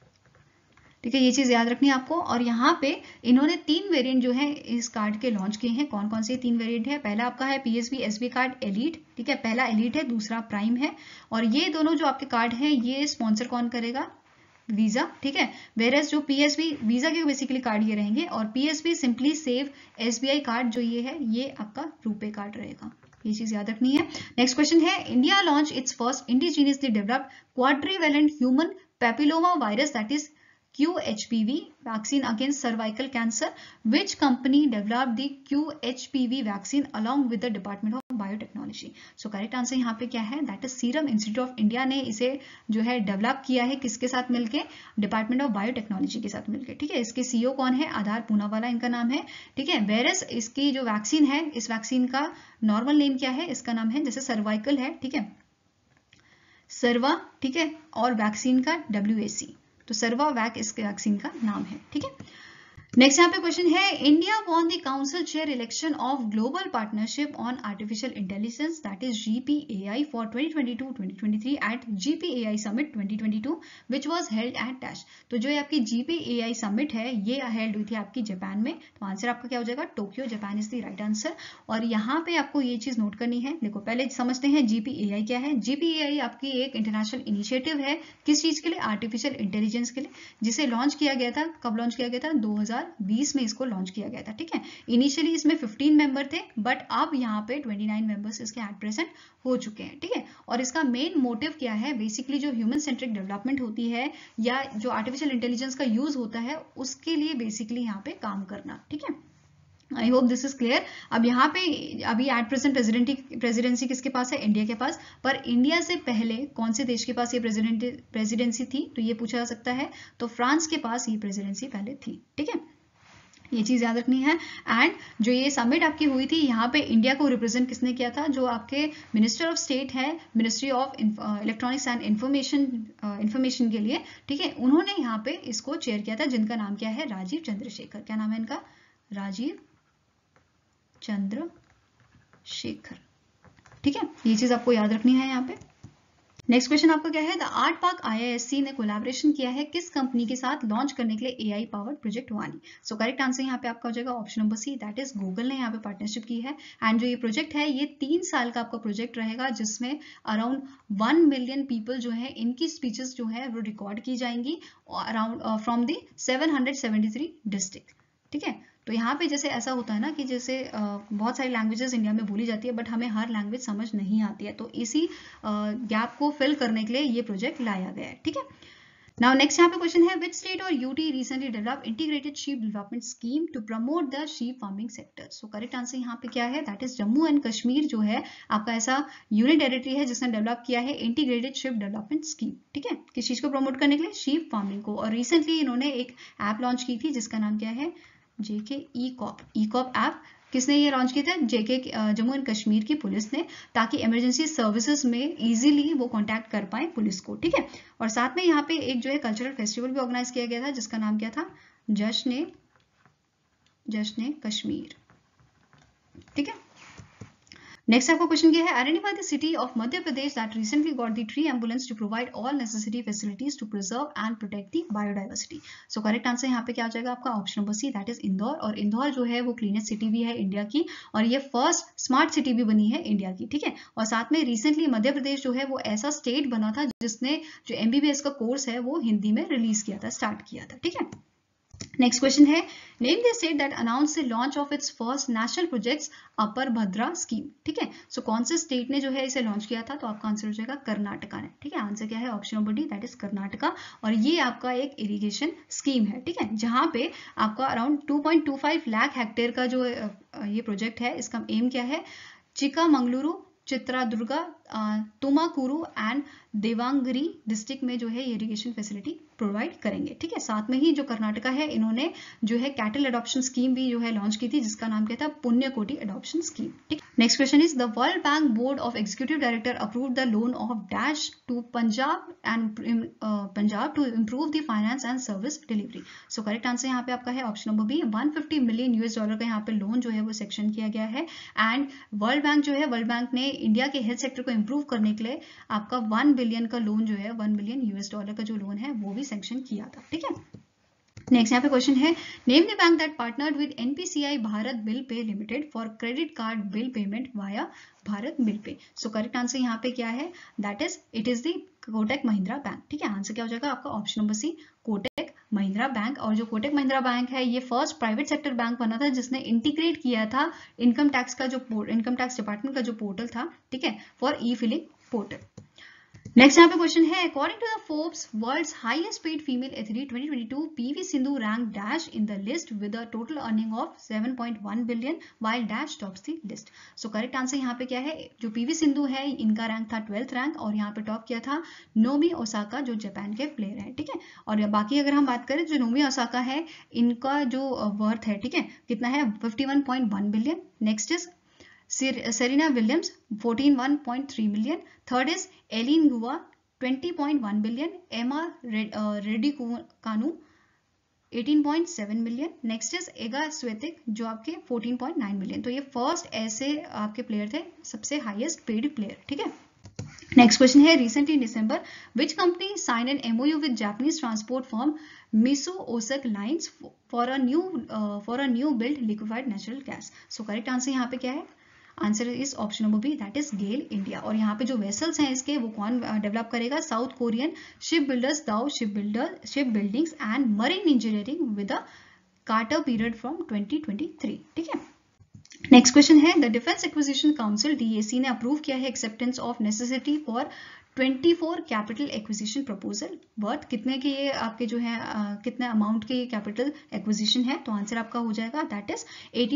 ठीक है, ये चीज याद रखनी है आपको. और यहाँ पे इन्होंने 3 वेरिएंट जो है इस कार्ड के लॉन्च किए हैं. कौन कौन से 3 वेरिएंट है, पहला आपका है PSB SB कार्ड एलीट. ठीक है, पहला एलीट है, दूसरा प्राइम है. और ये दोनों जो आपके कार्ड हैं ये स्पॉन्सर कौन करेगा, वीजा. ठीक है, वेरएस जो PSB वीजा के बेसिकली कार्ड ये रहेंगे, और PSB simply save SBI card जो ये है ये आपका रुपे कार्ड रहेगा. ये चीज याद रखनी है. नेक्स्ट क्वेश्चन है, India launch its first indigenously developed quadrivalent human papilloma virus, that is QHPV vaccine against cervical cancer. Which company developed the QHPV vaccine along with the Department of Biotechnology? So correct answer यहाँ पे क्या है, that is Serum Institute of India ने इसे जो है develop किया है, किसके साथ मिलके, डिपार्टमेंट ऑफ बायोटेक्नोलॉजी के साथ मिलके. ठीक है, इसके CEO कौन है, आधार पूनावाला इनका नाम है. ठीक है, वेरस इसकी जो वैक्सीन है, इस वैक्सीन का नॉर्मल नेम क्या है, इसका नाम है, जैसे सर्वाइकल है, ठीक है, सर्वा. ठीक है, और वैक्सीन का WAC, तो सर्वावैक इसके वैक्सीन का नाम है. ठीक है, नेक्स्ट यहाँ पे क्वेश्चन है, India won the council chair election of global partnership on artificial intelligence, that is GPAI for 2022-2023 at GPAI summit 2022 which was held at dash. तो जो आपकी GPAI समिट है ये हेल्ड हुई थी आपकी जापान में. तो आंसर आपका क्या हो जाएगा, Tokyo, Japan is the right answer. और यहाँ पे आपको ये चीज नोट करनी है. देखो पहले समझते हैं GPAI क्या है. GPAI आपकी एक इंटरनेशनल इनिशिएटिव है, किस चीज के लिए, आर्टिफिशियल इंटेलिजेंस के लिए, जिसे लॉन्च किया गया था, कब लॉन्च किया गया था, 2020 में इसको लॉन्च किया गया था. ठीक है, इनिशियली इसमें 15 मेंबर थे, बट अब यहाँ पे 29 मेंबर्स इसके एट प्रेजेंट हो चुके हैं. ठीक है, और इसका मेन मोटिव क्या है, बेसिकली जो ह्यूमन सेंट्रिक डेवलपमेंट होती है या जो आर्टिफिशियल इंटेलिजेंस का यूज होता है उसके लिए बेसिकली यहाँ पे काम करना. ठीक है, I hope this is clear. अब यहाँ पे अभी एट प्रेजेंट प्रेसिडेंसी किसके पास है, इंडिया के पास. पर इंडिया से पहले कौन से देश के पास ये प्रेसिडेंसी थी, तो ये पूछा जा सकता है. तो फ्रांस के पास ये प्रेसिडेंसी पहले थी. ठीक है, ये चीज याद रखनी है. एंड जो ये समिट आपकी हुई थी, यहाँ पे इंडिया को रिप्रेजेंट किसने किया था, जो आपके मिनिस्टर ऑफ स्टेट है, ministry of electronics and information के लिए. ठीक है, उन्होंने यहाँ पे इसको चेयर किया था, जिनका नाम क्या है, राजीव चंद्रशेखर. क्या नाम है इनका, राजीव चंद्रशेखर. ठीक है, ये चीज आपको याद रखनी है यहाँ पे. नेक्स्ट क्वेश्चन आपका क्या है, द आर्ट पार्क IISc ने कोलैबोरेशन किया है किस कंपनी के साथ लॉन्च करने के लिए AI पावर्ड प्रोजेक्ट वानी। सो करेक्ट आंसर यहाँ पे आपका हो जाएगा option number C, that is Google ने यहाँ पे पार्टनरशिप की है। एंड जो ये प्रोजेक्ट है ये 3 साल का आपका प्रोजेक्ट रहेगा, जिसमें अराउंड 1 मिलियन पीपल जो है इनकी स्पीचेस जो है वो रिकॉर्ड की जाएंगी अराउंड फ्रॉम द 773 डिस्ट्रिक्ट। ठीक है, तो यहाँ पे जैसे ऐसा होता है ना कि जैसे बहुत सारी लैंग्वेजेस इंडिया में बोली जाती है, बट हमें हर लैंग्वेज समझ नहीं आती है, तो इसी गैप को फिल करने के लिए ये प्रोजेक्ट लाया गया है। ठीक है, नाउ नेक्स्ट यहाँ पे क्वेश्चन है, विच स्टेट और UT recently develop integrated sheep development scheme to promote the sheep farming sector. So correct answer यहाँ पे क्या है, that is Jammu and Kashmir जो है आपका ऐसा यूनियन टेरिटरी है जिसने डेवलप किया है इंटीग्रेटेड शिप डेवलपमेंट स्कीम। ठीक है, किस चीज को प्रमोट करने के लिए, शीप फार्मिंग को। और रिसेंटली इन्होंने एक ऐप लॉन्च की थी जिसका नाम क्या है, जेके ई-कॉप ऐप। किसने ये लॉन्च किया था, जेके जम्मू एंड कश्मीर की पुलिस ने, ताकि इमरजेंसी सर्विसेज में इजीली वो कांटेक्ट कर पाए पुलिस को। ठीक है, और साथ में यहाँ पे एक जो है कल्चरल फेस्टिवल भी ऑर्गेनाइज किया गया था जिसका नाम क्या था, जश्न कश्मीर। ठीक है, नेक्स्ट आपका क्वेश्चन क्या है, identify the city of Madhya Pradesh that recently got the tree ambulance to provide all necessary facilities to preserve and protect the biodiversity. So correct answer यहाँ पे क्या आ जाएगा आपका option number C, that is Indore. और इंदौर जो है वो क्लीनेस्ट सिटी भी है इंडिया की, और ये फर्स्ट स्मार्ट सिटी भी बनी है इंडिया की। ठीक है, और साथ में रिसेंटली मध्य प्रदेश जो है वो ऐसा स्टेट बना था जिसने जो MBBS का कोर्स है वो हिंदी में रिलीज किया था, स्टार्ट किया था। ठीक है, नेक्स्ट क्वेश्चन है, name the state that announce the launch of its first national projects upper Bhadra scheme. ठीक है, सो कौन से स्टेट ने जो है इसे लॉन्च किया था, तो आपका आंसर हो जाएगा कर्नाटका ने। ठीक है, आंसर क्या है, option number D, that is Karnataka. और ये आपका एक इरिगेशन स्कीम है। ठीक है, जहां पे आपका अराउंड 2.25 लाख हेक्टेयर का जो ये प्रोजेक्ट है, इसका एम क्या है, चिकामंगलुरु, चित्रादुर्गा, तुमाकुरु एंड देवांगरी डिस्ट्रिक्ट में जो है इरिगेशन फैसिलिटी प्रोवाइड करेंगे। ठीक है, साथ में ही जो कर्नाटका है इन्होंने जो है कैटल अडॉप्शन स्कीम भी जो है लॉन्च की थी जिसका नाम क्या था, पुण्यकोटि अडॉप्शन स्कीम। ठीक, next question is, the world bank board of executive director approve the loan of dash to Punjab to improve the finance and service delivery. So correct answer यहाँ पे आपका है ऑप्शन नंबर बी, $150 मिलियन का यहाँ पे loan जो है वो सेक्शन किया गया है। एंड वर्ल्ड बैंक जो है, वर्ल्ड बैंक ने इंडिया के हेल्थ सेक्टर को इंप्रूव करने के लिए आपका 1 बिलियन का लोन जो है, $1 बिलियन का जो लोन है वो भी सैंक्शन किया था। ठीक है, नेक्स्ट यहाँ पे क्वेश्चन है, name the bank that partnered with NPCI Bharat bill pay limited for credit card bill payment via Bharat bill pay. So correct answer यहाँ पे क्या है, that is it is the Kotak Mahindra bank. ठीक है, आंसर क्या हो जाएगा आपका option number C, Kotak Mahindra bank. और जो कोटक महिंद्रा बैंक है ये फर्स्ट प्राइवेट सेक्टर बैंक बना था जिसने इंटीग्रेट किया था इनकम टैक्स का जो इनकम टैक्स डिपार्टमेंट का जो पोर्टल था। ठीक है, फॉर ई-फिलिंग पोर्टल। नेक्स्ट यहाँ पे क्वेश्चन है, according to the Forbes world's highest paid female athlete 2022, PV Sindhu rank dash in the list with a total earning of 7.1 billion while dash tops the list. So correct answer यहाँ पे क्या है, जो PV Sindhu है इनका rank था 12th rank, और यहाँ पे टॉप किया था नोमी ओसाका जो जापान के प्लेयर है। ठीक है, और बाकी अगर हम बात करें जो नोमी ओसाका है इनका जो वर्थ है, ठीक है, कितना है, 51.1 billion. Next is Serena Williams 14.1 million. Third is Eileen Gua 20.1 billion. Emma Raducanu 18.7 million. Next is Iga Swiatek जो आपके 14.9 मिलियन। तो ये फर्स्ट ऐसे आपके प्लेयर थे, सबसे हाईएस्ट पेड प्लेयर। ठीक है, नेक्स्ट क्वेश्चन है, recently in December which company sign an MOU with Japanese transport firm Mitsui OSK lines for a new build liquefied natural gas. So correct answer यहाँ पे क्या है, answer is option number B, that is GAIL India. और यहाँ पे जो vessels हैं इसके वो कौन डेवलप करेगा, South Korean ship builders Daewoo ship buildings and marine engineering with a charter period from 2023। ठीक है, नेक्स्ट क्वेश्चन है, the defence acquisition council DAC ने अप्रूव किया है acceptance of necessity for 24 capital acquisition proposal. Worth कितने के ये आपके जो है कितने अमाउंट के कैपिटल एक्विजिशन है, तो आंसर आपका हो जाएगा दैट इज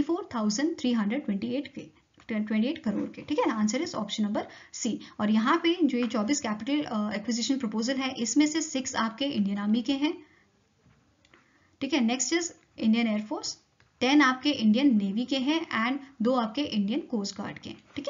84,328 करोड़ के। ठीक है, answer is option number C. और यहाँ पे जो ये 24 कैपिटल एक्विजिशन प्रपोजल है इसमें से 6 आपके इंडियन आर्मी के हैं। ठीक है, नेक्स्ट इज इंडियन एयरफोर्स, 10 आपके इंडियन नेवी के हैं एंड 2 आपके इंडियन कोस्ट गार्ड के हैं। ठीक है,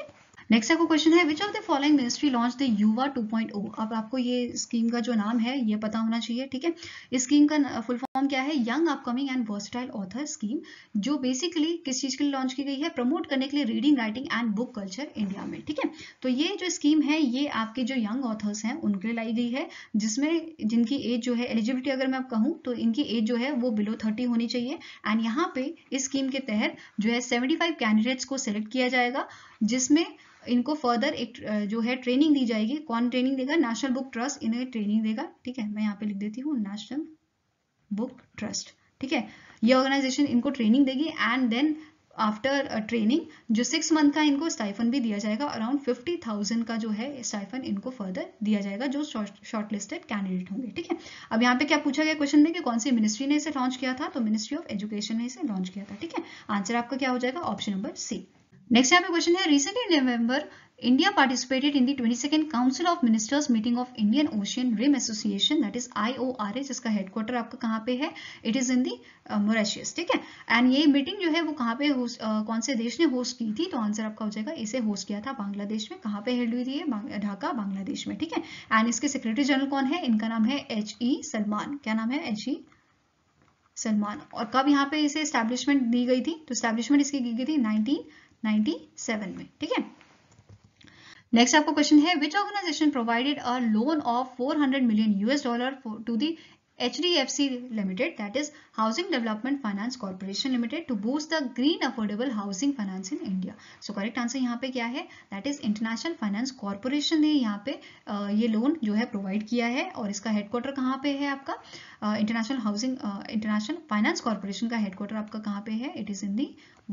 नेक्स्ट आपको क्वेश्चन है which of the following ministry launch the Yuva 2.0। अब आपको ये स्कीम का जो नाम है ये पता होना चाहिए, ठीक है। इस स्कीम का फुल फॉर्म क्या है? Young upcoming and versatile author scheme, जो बेसिकली किस चीज के लिए लॉन्च की गई है? प्रमोट करने के लिए reading, writing and book culture India में, ठीक है। तो ये जो स्कीम है ये आपके जो यंग ऑथर्स हैं उनके लिए लाई गई है, जिसमें जिनकी एज जो है, एलिजिबिलिटी अगर मैं कहूँ तो इनकी एज जो है वो बिलो 30 होनी चाहिए। एंड यहाँ पे इस स्कीम के तहत जो है 75 कैंडिडेट्स को सिलेक्ट किया जाएगा, जिसमें इनको फर्दर एक जो है ट्रेनिंग दी जाएगी। कौन ट्रेनिंग देगा? नेशनल बुक ट्रस्ट इन्हें ट्रेनिंग देगा, ठीक है। मैं यहाँ पे लिख देती हूँ नेशनल बुक ट्रस्ट, ठीक है। ये ऑर्गेनाइजेशन इनको ट्रेनिंग देगी एंड देन आफ्टर ट्रेनिंग जो 6 मंथ का इनको स्टाइफन भी दिया जाएगा। अराउंड 50,000 का जो है स्टाइफन इनको फर्दर दिया जाएगा जो शॉर्ट लिस्टेड कैंडिडेट होंगे, ठीक है। अब यहाँ पे क्या पूछा गया क्वेश्चन में कि कौन सी मिनिस्ट्री ने इसे लॉन्च किया था? तो मिनिस्ट्री ऑफ एजुकेशन ने इसे लॉन्च किया था, ठीक है। आंसर आपका क्या हो जाएगा? ऑप्शन नंबर सी। नेक्स्ट यहाँ पे क्वेश्चन है recently in November India participated in the 22nd Council of Ministers meeting of Indian Ocean Rim Association, that is IORA, जिसका हेडक्वार्टर आपका कहाँ पे है? It is in the Mauritius, ठीक है। एंड ये मीटिंग जो है वो कहाँ पे कौन से देश ने होस्ट की थी? तो आंसर आपका हो जाएगा इसे होस्ट किया था बांग्लादेश में। कहाँ पे हेल्ड हुई थी ये? ढाका, बांग्लादेश में, ठीक है। एंड इसके सेक्रेटरी जनरल कौन है? इनका नाम है H.E. सलमान। क्या नाम है? H.E. सलमान। और कब यहाँ पे इसे एस्टैब्लिशमेंट दी गई थी? तो एस्टैब्लिशमेंट इसकी की गई थी 1997 में, ठीक है। नेक्स्ट आपको क्वेश्चन है which organisation provided a loan of $400 million to the HDFC Limited, that is Housing Development Finance Corporation Limited, to boost the green affordable housing finance in India. So correct answer यहाँ पे क्या है? That is International Finance Corporation ने यहाँ पे ये loan जो है प्रोवाइड किया है। और इसका हेडक्वार्टर कहाँ पे है आपका? इंटरनेशनल फाइनेंस कॉर्पोरेशन का हेडक्वार्टर आपका कहाँ पे है? It is in the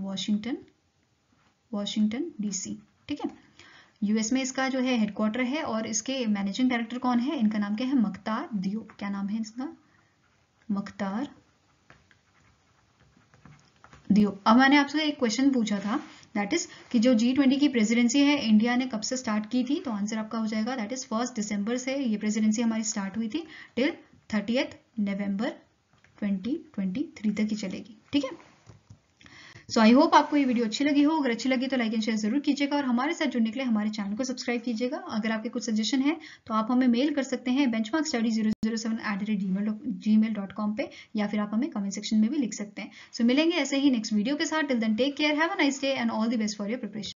Washington DC, ठीक है। यूएस में इसका जो है हेडक्वार्टर है। और इसके मैनेजिंग डायरेक्टर कौन है? इनका नाम क्या है? मुख्तार दियोब। क्या नाम है इसका? मुख्तार दियोब। अब मैंने आपसे एक क्वेश्चन पूछा था, दैट इज कि जो G20 की प्रेसिडेंसी है इंडिया ने कब से स्टार्ट की थी? तो आंसर आपका हो जाएगा दैट इज 1 दिसंबर से ये प्रेसिडेंसी हमारी स्टार्ट हुई थी टिल 30 नवंबर 2023 तक ही चलेगी, ठीक है। सो आई होप आपको ये वीडियो अच्छी लगी हो। अगर अच्छी लगी तो लाइक एंड शेयर जरूर कीजिएगा और हमारे साथ जुड़ने के लिए हमारे चैनल को सब्सक्राइब कीजिएगा। अगर आपके कुछ सजेशन है तो आप हमें मेल कर सकते हैं benchmarkstudy007@gmail.com पे, या फिर आप हमें कमेंट सेक्शन में भी लिख सकते हैं। सो मिलेंगे ऐसे ही नेक्स्ट वीडियो के साथ। Till then take care, have a nice day and all the best for your preparation.